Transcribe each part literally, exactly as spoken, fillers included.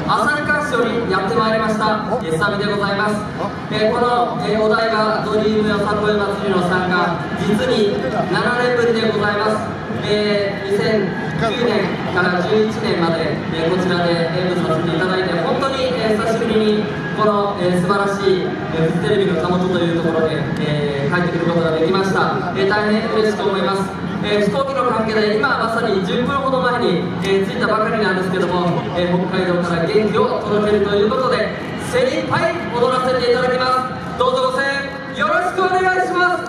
旭川市よりやってまいりましたえーサビでございます。えーこの、えーお台場ドリームよさこい祭りの参加、実にななねんぶりでございます。えーにせんきゅうねんからじゅういちねんまで、えーこちらで演舞させていただいて、本当に、えー久しぶりにこの、えー素晴らしい、えーフジテレビのたもとというところで、えー帰ってくることができました。えー大変嬉しく思います。えー飛行機の関係で今まさにじゅっぷんほど前に、えー着いたばかりなんですけども、えー北海道から元気を届けるということで精一杯踊らせていただきます。どうぞご声援よろしくお願いします。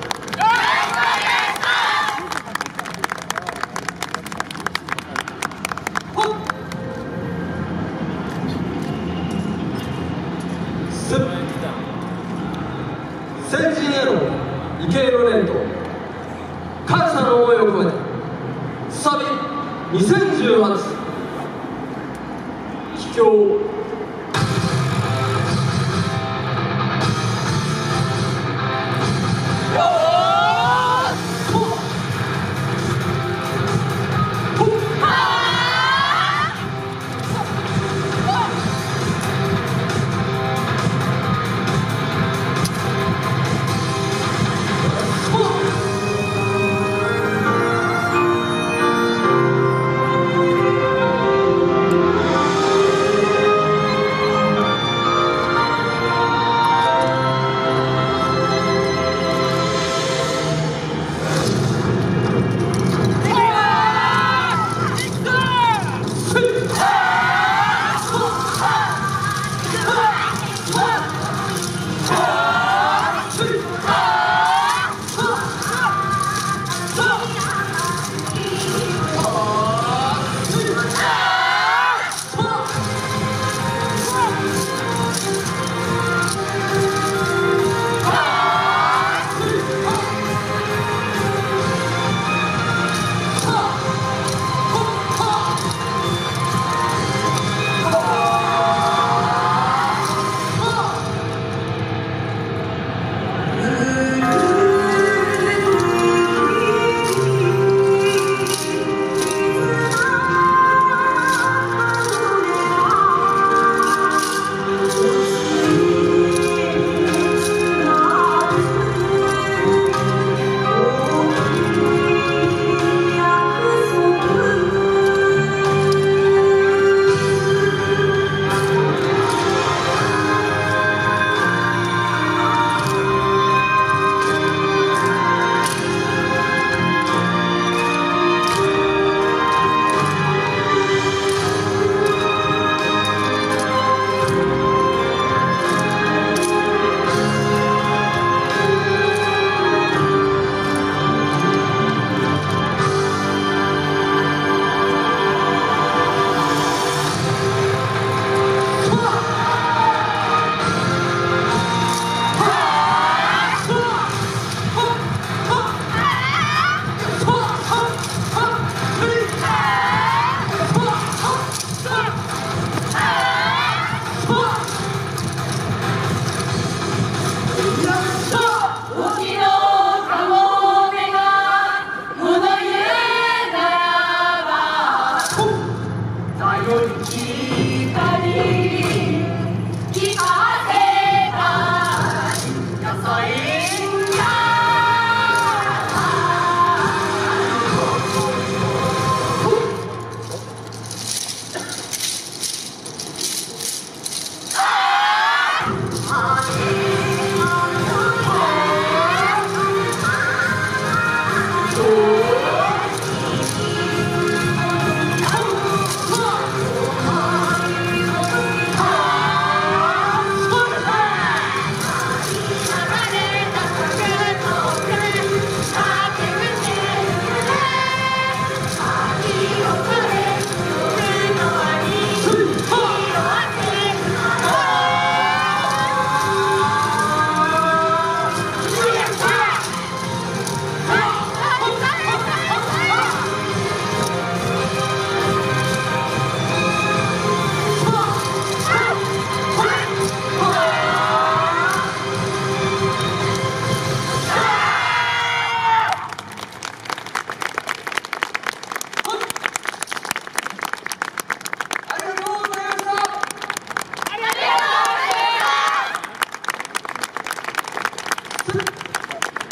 先人への畏敬の念と感謝の思いを込めてサビにせんじゅうはち帰郷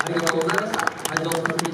ありがとうございました。会場させていただきます。